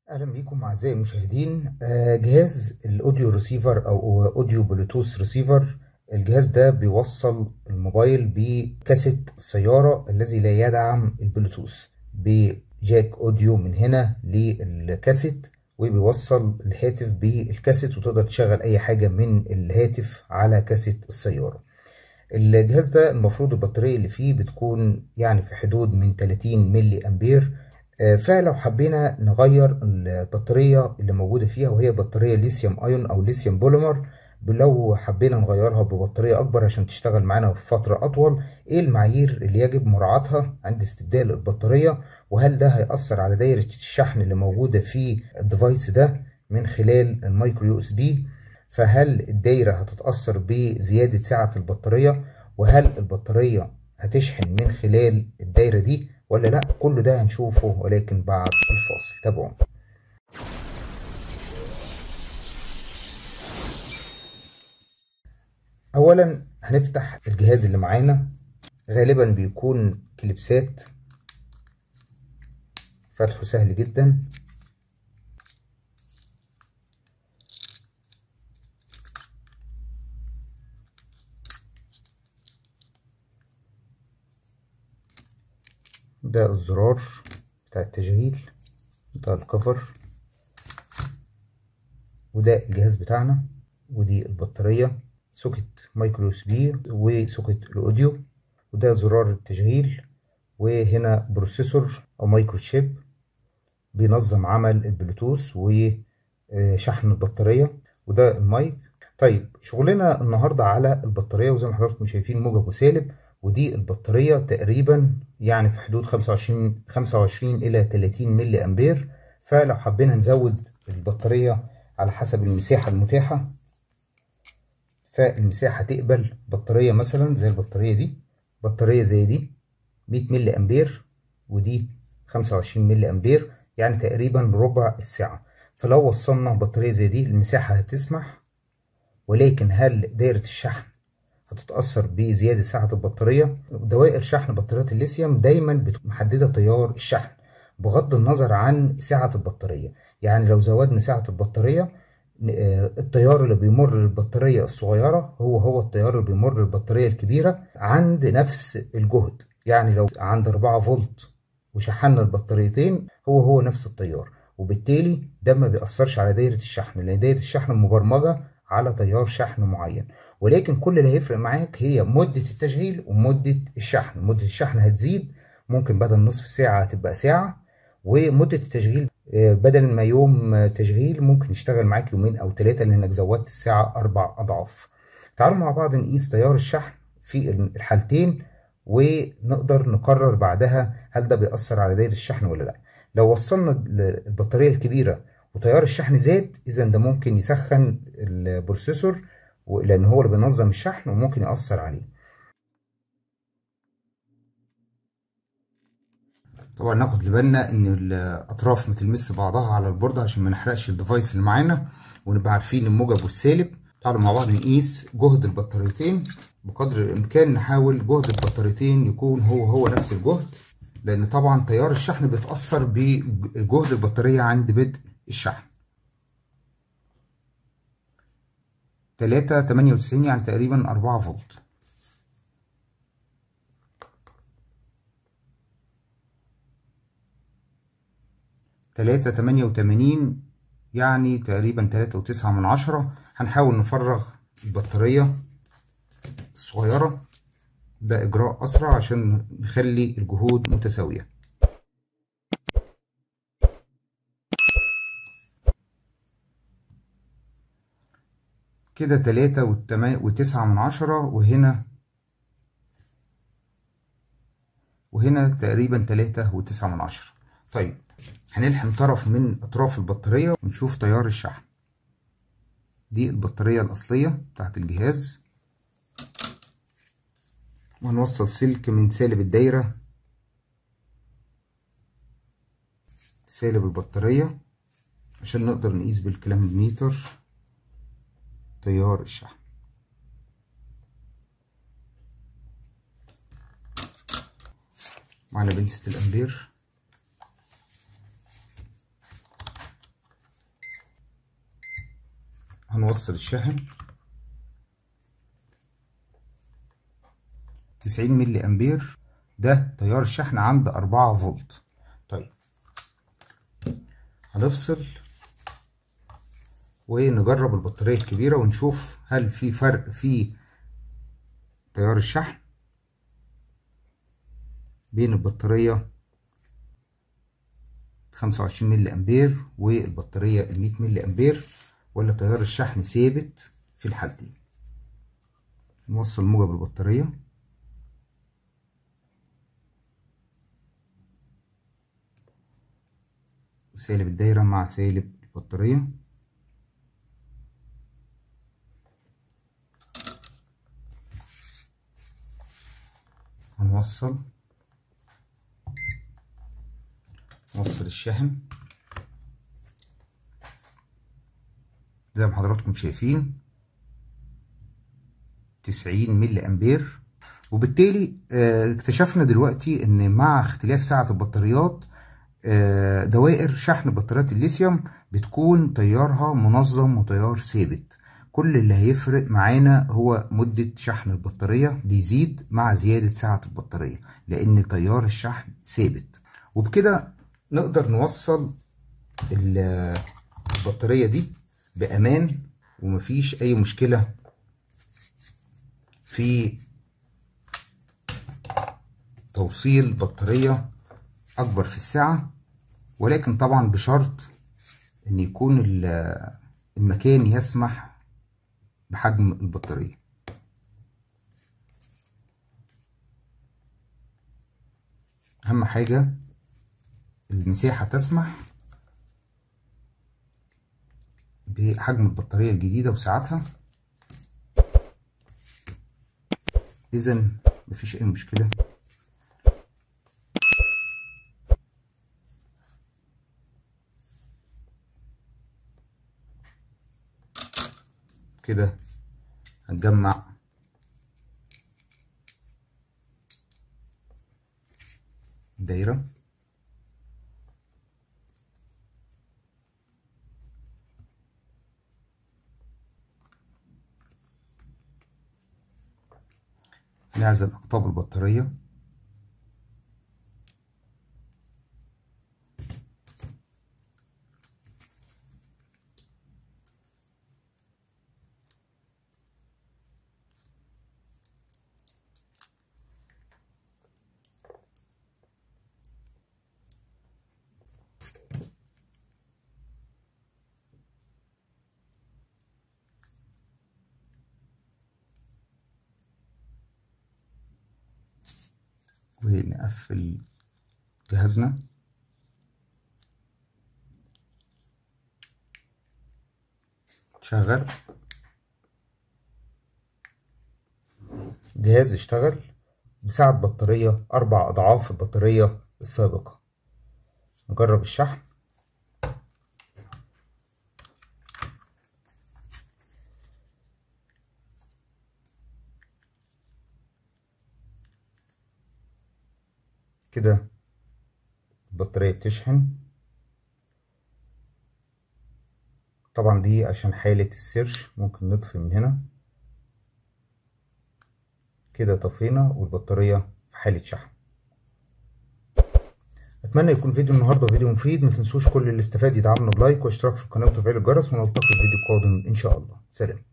اهلا بيكم اعزائي المشاهدين. جهاز الاوديو ريسيفر او اوديو بلوتوث ريسيفر. الجهاز ده بيوصل الموبايل بكاسيت السيارة الذي لا يدعم البلوتوث، بجاك اوديو من هنا للكاسيت، وبيوصل الهاتف بالكاسيت وتقدر تشغل اي حاجة من الهاتف على كاسيت السيارة. الجهاز ده المفروض البطارية اللي فيه بتكون يعني في حدود من 30 ملي امبير. فلو حبينا نغير البطارية اللي موجودة فيها، وهي بطارية ليثيوم ايون او ليثيوم بوليمر، لو حبينا نغيرها ببطارية اكبر عشان تشتغل معانا في فترة اطول، ايه المعايير اللي يجب مراعاتها عند استبدال البطارية؟ وهل ده هيأثر على دايرة الشحن اللي موجودة في الديفايس ده من خلال المايكرو يو اس بي؟ فهل الدايرة هتتأثر بزيادة سعة البطارية؟ وهل البطارية هتشحن من خلال الدايرة دي ولا لا؟ كل ده هنشوفه ولكن بعد الفاصل، تابعونا. اولا هنفتح الجهاز اللي معانا، غالبا بيكون كليبسات، فتحه سهل جدا. ده الزرار بتاع التشغيل، ده الكفر، وده الجهاز بتاعنا، ودي البطارية، سوكت مايكرو اس بي وسوكت الاوديو، وده زرار التشغيل، وهنا بروسيسور او مايكرو تشيب بينظم عمل البلوتوث وشحن البطارية، وده المايك. طيب شغلنا النهاردة على البطارية، وزي ما حضراتكم شايفين موجب وسالب، ودي البطارية تقريبا يعني في حدود 25 إلى 30 ملي أمبير. فلو حبينا نزود البطارية على حسب المساحة المتاحة، فالمساحة تقبل بطارية مثلا زي البطارية دي، بطارية زي دي 100 ملي أمبير، ودي 25 ملي أمبير، يعني تقريبا ربع الساعة. فلو وصلنا بطارية زي دي المساحة هتسمح، ولكن هل دايرة الشحن هتتأثر بزيادة سعة البطارية؟ دوائر شحن بطاريات الليثيوم دايما بتكون محددة تيار الشحن بغض النظر عن سعة البطارية. يعني لو زودنا سعة البطارية، التيار اللي بيمر للبطارية الصغيرة هو التيار اللي بيمر للبطارية الكبيرة عند نفس الجهد. يعني لو عند 4 فولت وشحنا البطاريتين هو نفس التيار، وبالتالي ده ما بيأثرش على دايرة الشحن، لأن دايرة الشحن مبرمجة على تيار شحن معين. ولكن كل اللي هيفرق معاك هي مدة التشغيل ومدة الشحن. مدة الشحن هتزيد، ممكن بدل نصف ساعة تبقى ساعة، ومدة التشغيل بدل ما يوم تشغيل ممكن يشتغل معاك يومين أو 3 لأنك زودت الساعة 4 أضعاف. تعالوا مع بعض نقيس تيار الشحن في الحالتين، ونقدر نقرر بعدها هل ده بيأثر على دايرة الشحن ولا لا. لو وصلنا البطارية الكبيرة وتيار الشحن زاد، إذا ده ممكن يسخن البروسيسور، لأن هو اللي بينظم الشحن وممكن يأثر عليه. طبعا ناخد بالنا ان الاطراف ما تلمس بعضها على البوردة عشان ما نحرقش الديفايس اللي معانا، ونبقى عارفين الموجب والسالب. تعالوا مع بعض نقيس جهد البطاريتين بقدر الامكان، نحاول جهد البطاريتين يكون هو نفس الجهد، لان طبعا تيار الشحن بيتأثر بجهد البطارية عند بدء الشحن. 3.98 يعني تقريبا 4 فولت. 3.88 يعني تقريبا 3.9. هنحاول نفرغ البطارية الصغيرة، ده إجراء أسرع عشان نخلي الجهود متساوية. كده 3.9، وهنا تقريبا 3.9. طيب هنلحم طرف من أطراف البطارية ونشوف تيار الشحن. دي البطارية الأصلية بتاعت الجهاز، وهنوصل سلك من سالب الدايرة سالب البطارية عشان نقدر نقيس بالكلاميتر تيار الشحن. معنا بنسة الأمبير، هنوصل الشاحن 90 ملي امبير، ده تيار الشحن عند 4 فولت. طيب هنفصل ونجرب البطارية الكبيرة ونشوف هل في فرق في تيار الشحن بين البطارية 25 ملي امبير والبطارية 100 ملي امبير، ولا تيار الشحن ثابت في الحالتين. نوصل موجب البطارية وسالب الدايرة مع سالب البطارية. هنوصل الشاحن زي ما حضراتكم شايفين 90 ملي امبير. وبالتالي اكتشفنا دلوقتي ان مع اختلاف سعة البطاريات دوائر شحن بطاريات الليثيوم بتكون تيارها منظم وتيار ثابت. كل اللي هيفرق معانا هو مدة شحن البطارية بيزيد مع زيادة سعة البطارية، لأن تيار الشحن ثابت. وبكده نقدر نوصل البطارية دي بأمان ومفيش أي مشكلة في توصيل بطارية أكبر في السعة، ولكن طبعا بشرط إن يكون المكان يسمح بحجم البطارية. أهم حاجة المساحة تسمح بحجم البطارية الجديدة وسعتها، إذا مفيش أي مشكلة. كده هنجمع الدايرة نعزل أقطاب البطارية ونقفل جهازنا. شغل جهاز، اشتغل بسعة بطارية 4 أضعاف البطارية السابقة. نجرب الشحن. كده البطارية بتشحن. طبعا دي عشان حالة السيرش، ممكن نطفي من هنا. كده طفينا والبطارية في حالة شحن. اتمنى يكون فيديو النهارده فيديو مفيد. ما تنسوش كل اللي استفاد يدعمنا بلايك واشتراك في القناة وتفعيل الجرس، ونلتقي في فيديو قادم ان شاء الله. سلام.